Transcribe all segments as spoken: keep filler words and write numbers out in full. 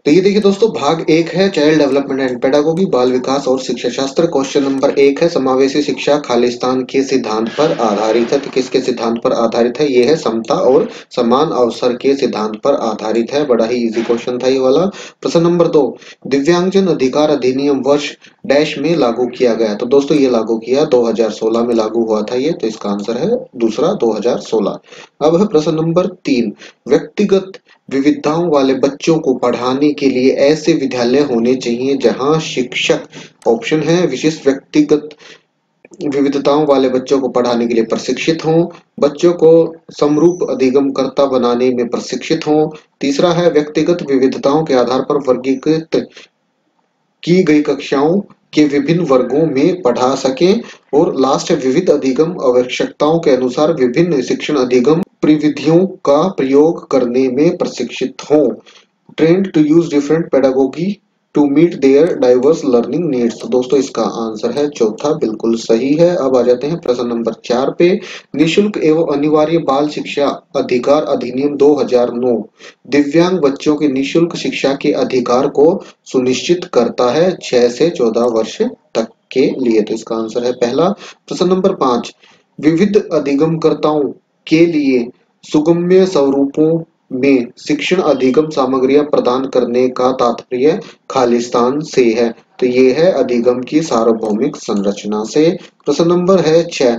तो ये देखिए दोस्तों, भाग एक है चाइल्ड डेवलपमेंट एंड पेडागोगी, बाल विकास और शिक्षा शास्त्र। क्वेश्चन नंबर एक है समावेशी शिक्षा खालिस्तान के सिद्धांत पर आधारित है। तो किसके सिद्धांत पर आधारित है? ये है समता और समान अवसर के सिद्धांत पर आधारित है। बड़ा ही इजी क्वेश्चन था ये वाला। प्रश्न नंबर दो, दिव्यांगजन अधिकार अधिनियम वर्ष डैश में लागू किया गया। तो दोस्तों ये लागू किया दो हज़ार सोलह में लागू हुआ था ये, तो इसका आंसर है दूसरा दो हज़ार सोलह। अब है प्रश्न नंबर तीन, व्यक्तिगत विविधताओं वाले बच्चों को पढ़ाने के लिए ऐसे विद्यालय होने चाहिए जहां शिक्षक, ऑप्शन है, विशिष्ट व्यक्तिगत विविधताओं वाले बच्चों को पढ़ाने के लिए प्रशिक्षित हों, बच्चों को समरूप अधिगमकर्ता बनाने में प्रशिक्षित हों, तीसरा है व्यक्तिगत विविधताओं के आधार पर वर्गीकृत की गई कक्षाओं के विभिन्न वर्गों में पढ़ा सकें, और लास्ट है विविध अधिगम आवश्यकताओं के अनुसार विभिन्न शिक्षण अधिगम प्रविधियों का प्रयोग करने में प्रशिक्षित हों, trained to use different pedagogy to meet their diverse learning needs. तो दोस्तों इसका आंसर है चौथा, बिल्कुल सही है। अब आ जाते हैं प्रश्न नंबर चार पे। निशुल्क एवं अनिवार्य बाल शिक्षा अधिकार अधिनियम दो हज़ार नौ दिव्यांग बच्चों के निशुल्क शिक्षा के अधिकार को सुनिश्चित करता है छह से चौदह वर्ष तक के लिए। तो इसका आंसर है पहला। प्रश्न नंबर पांच, विविध अधिगमकर्ताओं के लिए सुगम्य स्वरूपों में शिक्षण अधिगम सामग्रियां प्रदान करने का तात्पर्य खालिस्तान से है। तो ये है अधिगम की सार्वभौमिक संरचना से। प्रश्न नंबर है छह,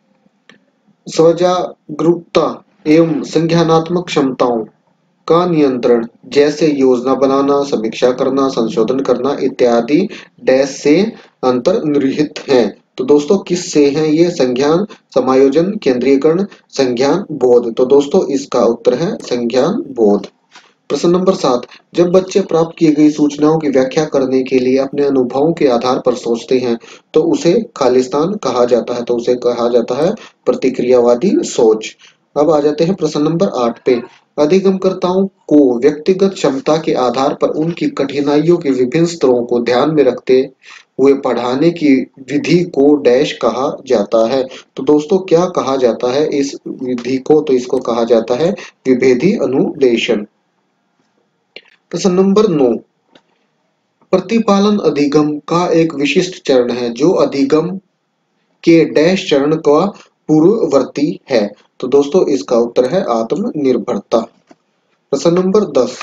स्वजागरूकता एवं संज्ञानात्मक क्षमताओं का नियंत्रण जैसे योजना बनाना, समीक्षा करना, संशोधन करना इत्यादि डैश से अंतर्निहित है। तो दोस्तों किससे हैं ये? संज्ञान, समायोजन, केंद्रीयकरण, संज्ञान बोध। तो दोस्तों इसका उत्तर है संज्ञान बोध। प्रश्न नंबर सात, जब बच्चे प्राप्त की गई सूचनाओं की व्याख्या करने के लिए अपने अनुभवों के आधार पर सोचते हैं तो उसे खालिस्तान कहा जाता है। तो उसे कहा जाता है प्रतिक्रियावादी सोच। अब आ जाते हैं प्रश्न नंबर आठ पे। अधिगमकर्ताओं को व्यक्तिगत क्षमता के आधार पर उनकी कठिनाइयों के विभिन्न स्तरों को ध्यान में रखते हुए पढ़ाने की विधि को डैश कहा जाता है। तो दोस्तों क्या कहा जाता है इस विधि को? तो इसको कहा जाता है विभेदी अनुदेशन। प्रश्न नंबर नौ, प्रतिपालन अधिगम का एक विशिष्ट चरण है जो अधिगम के डैश चरण का पूर्ववर्ती है। तो दोस्तों इसका उत्तर है आत्मनिर्भरता। प्रश्न नंबर दस,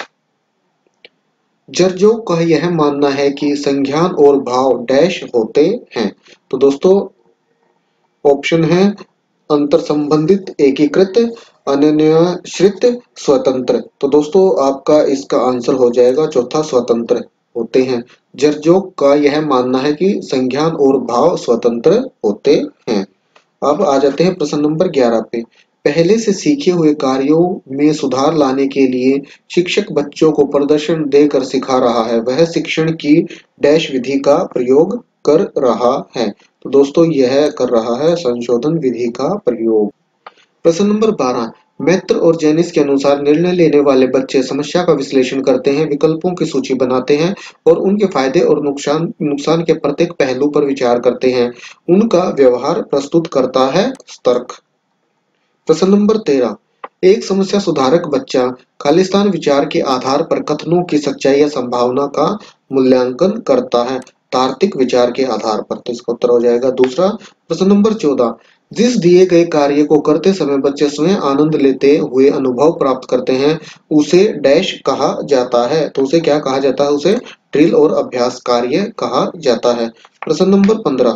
जर्जो का यह मानना है कि संज्ञान और भाव डैश होते हैं। तो दोस्तों ऑप्शन है अंतर संबंधित, एकीकृत, अन्योन्याश्रित, स्वतंत्र। तो दोस्तों आपका इसका आंसर हो जाएगा चौथा, स्वतंत्र होते हैं। जर्जो का यह मानना है कि संज्ञान और भाव स्वतंत्र होते हैं। अब आ जाते हैं प्रश्न नंबर ग्यारह पे। पहले से सीखे हुए कार्यों में सुधार लाने के लिए शिक्षक बच्चों को प्रदर्शन देकर सिखा रहा है, वह शिक्षण की डैश विधि का प्रयोग कर रहा है। तो दोस्तों यह कर रहा है संशोधन विधि का प्रयोग। प्रश्न नंबर बारह, मैत्र और जेनिस के अनुसार निर्णय लेने वाले बच्चे समस्या का विश्लेषण करते हैं, विकल्पों की सूची बनाते हैं और उनके फायदे और नुकसान नुकसान के प्रत्येक पहलू पर विचार करते हैं। उनका व्यवहार प्रस्तुत करता है तर्क। प्रश्न नंबर तेरह, एक समस्या सुधारक बच्चा खालिस्तान विचार के आधार पर कथनों की सच्चाई या संभावना का मूल्यांकन करता है तार्किक विचार के आधार पर। तो इसका उत्तर हो जाएगा दूसरा। प्रश्न नंबर चौदह, जिस दिए गए कार्य को करते समय बच्चे स्वयं आनंद लेते हुए अनुभव प्राप्त करते हैं उसे डैश कहा जाता है। तो उसे क्या कहा जाता है? उसे ड्रिल और अभ्यास कार्य कहा जाता है। प्रश्न नंबर पंद्रह,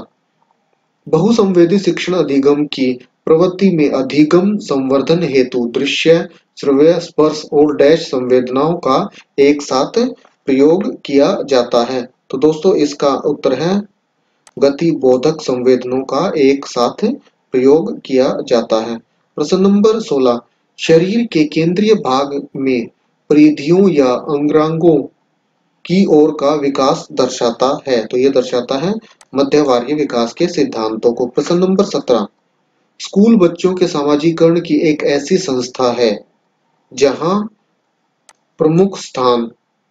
बहुसंवेदी शिक्षण अधिगम की प्रवृत्ति में अधिगम संवर्धन हेतु दृश्य, श्रव्य, स्पर्श और डैश संवेदनाओं का एक साथ प्रयोग किया जाता है। तो दोस्तों इसका उत्तर है गति बोधक संवेदनों का एक साथ प्रयोग किया जाता है। प्रश्न नंबर सोलह, शरीर के केंद्रीय भाग में परिधियों या अंगांगों की ओर का विकास दर्शाता है। तो यह दर्शाता है मध्यवर्गीय विकास के सिद्धांतों को। प्रश्न नंबर सत्रह, स्कूल बच्चों के सामाजिकरण की एक ऐसी संस्था है जहां प्रमुख स्थान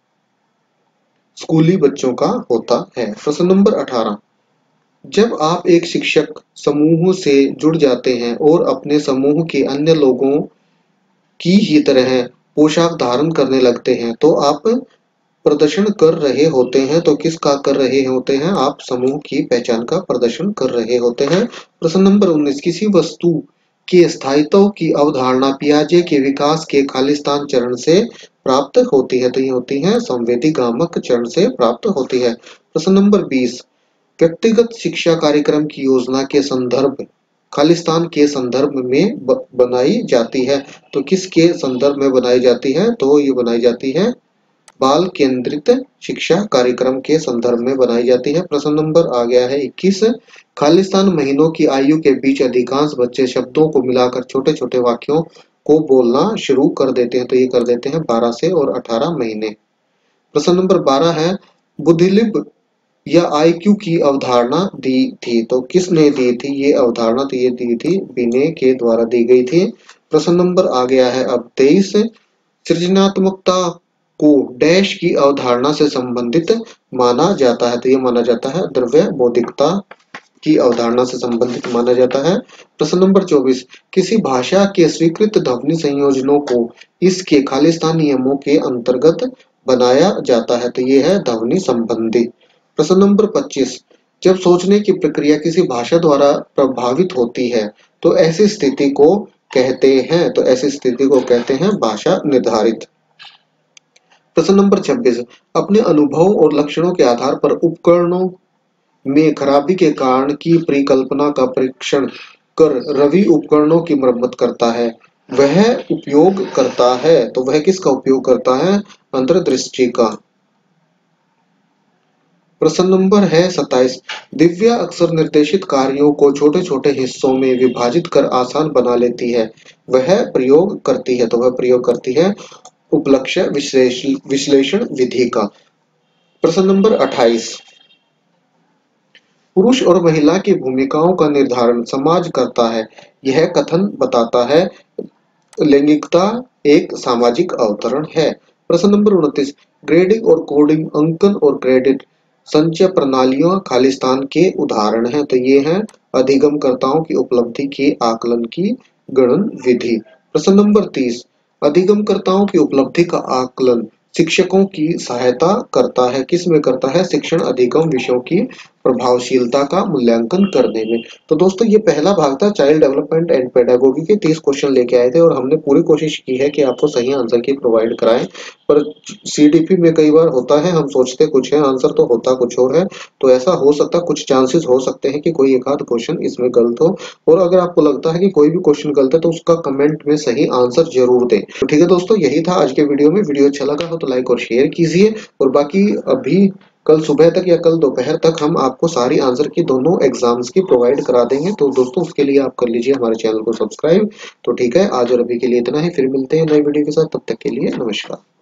स्कूली बच्चों का होता है। प्रश्न नंबर अठारह, जब आप एक शिक्षक समूह से जुड़ जाते हैं और अपने समूह के अन्य लोगों की ही तरह पोशाक धारण करने लगते हैं तो आप प्रदर्शन कर रहे होते हैं, तो किसका कर रहे होते हैं आप? समूह की पहचान का प्रदर्शन कर रहे होते हैं। प्रश्न नंबर उन्नीस, किसी वस्तु के स्थायित्व की अवधारणा पियाजे के विकास के खालिस्तान चरण से प्राप्त होती है, तो ये होती है संवेदी गामक चरण से प्राप्त होती है। प्रश्न नंबर बीस, व्यक्तिगत शिक्षा कार्यक्रम की योजना के संदर्भ खालिस्तान के संदर्भ में ब, बनाई जाती है, तो किसके संदर्भ में बनाई जाती है? तो ये बनाई जाती है बाल केंद्रित शिक्षा कार्यक्रम के संदर्भ में बनाई जाती है। प्रश्न नंबर आ गया है इक्कीस, खालिस्तान महीनों की आयु के बीच अधिकांश बच्चे शब्दों को मिलाकर छोटे छोटे वाक्यों को बोलना शुरू कर देते हैं, तो ये कर देते हैं बारह से और अठारह महीने। प्रश्न नंबर बारह है, बुद्धिलिप या आईक्यू की अवधारणा दी थी, तो किसने दी थी ये अवधारणा? तो ये दी थी बिने के द्वारा दी गई थी। प्रश्न नंबर आ गया है अब तेईस, सृजनात्मकता को डैश की अवधारणा से संबंधित माना जाता है, तो ये माना जाता है द्रव्य बौद्धिकता की अवधारणा से संबंधित माना जाता है। प्रश्न नंबर चौबीस, किसी भाषा के स्वीकृत ध्वनि संयोजनों को इसके खालिस्तान नियमों के अंतर्गत बनाया जाता है, तो ये है ध्वनि संबंधी। प्रश्न नंबर पच्चीस, जब सोचने की प्रक्रिया किसी भाषा द्वारा प्रभावित होती है तो ऐसी स्थिति को कहते हैं, तो ऐसी स्थिति को कहते हैं भाषा निर्धारित। प्रश्न नंबर छब्बीस, अपने अनुभव और लक्षणों के आधार पर उपकरणों में खराबी के कारण की परिकल्पना का परीक्षण कर रवि उपकरणों की मरम्मत करता है, वह उपयोग करता है, तो वह किसका उपयोग करता है? अंतर्दृष्टि का। प्रश्न नंबर है सत्ताईस, दिव्या अक्सर निर्देशित कार्यों को छोटे छोटे हिस्सों में विभाजित कर आसान बना लेती है, वह प्रयोग करती है, तो वह प्रयोग करती है उपलक्ष्य विश्लेषण विधि का। प्रश्न नंबर अट्ठाईस, पुरुष और महिला की भूमिकाओं का निर्धारण समाज करता है, यह कथन बताता है लैंगिकता एक सामाजिक अवतरण है। प्रश्न नंबर उनतीस, ग्रेडिंग और कोडिंग अंकन और क्रेडिट संचय प्रणालियों खालिस्तान के उदाहरण हैं, तो ये हैं अधिगमकर्ताओं की उपलब्धि के आकलन की गणन विधि। प्रश्न नंबर तीस, अधिगमकर्ताओं की उपलब्धि का आकलन शिक्षकों की सहायता करता है, किस में करता है? शिक्षण अधिगम विषयों की प्रभावशीलता का मूल्यांकन करने में। तो दोस्तों ये पहला भाग था चाइल्ड डेवलपमेंट एंड पेडागोगी के, तीस क्वेश्चन लेके आए थे और हमने पूरी कोशिश की है कि आपको सही आंसर की प्रोवाइड कराएं, पर सीडीपी में कई बार होता है हम सोचते कुछ है आंसर तो होता कुछ और है, तो ऐसा हो सकता कुछ चांसेस हो सकते हैं कि कोई एक आध क्वेश्चन इसमें गलत हो, और अगर आपको लगता है कि कोई भी क्वेश्चन गलत है तो उसका कमेंट में सही आंसर जरूर दें। तो ठीक है दोस्तों, यही था आज के वीडियो में। वीडियो अच्छा लगा हो तो लाइक और शेयर कीजिए, और बाकी अभी कल सुबह तक या कल दोपहर तक हम आपको सारी आंसर की दोनों एग्जाम्स की प्रोवाइड करा देंगे, तो दोस्तों उसके लिए आप कर लीजिए हमारे चैनल को सब्सक्राइब। तो ठीक है, आज और अभी के लिए इतना ही, फिर मिलते हैं नई वीडियो के साथ, तब तक के लिए नमस्कार।